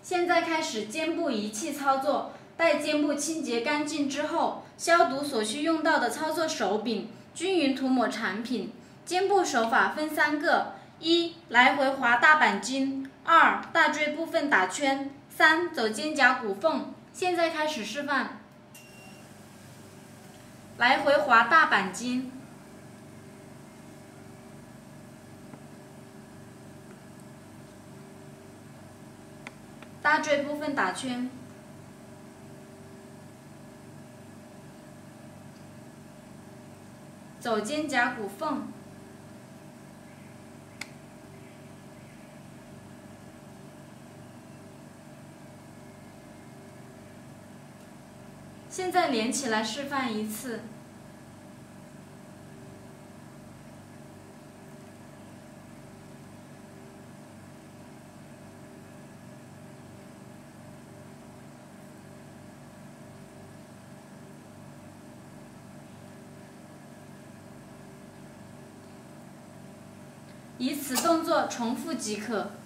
现在开始肩部仪器操作，待肩部清洁干净之后，消毒所需用到的操作手柄，均匀涂抹产品。肩部手法分3个：一、来回滑大板筋；二、大椎部分打圈；三、走肩胛骨缝。现在开始示范。来回滑大板筋，大椎部分打圈，走肩胛骨缝，现在连起来示范一次。以此动作重复即可。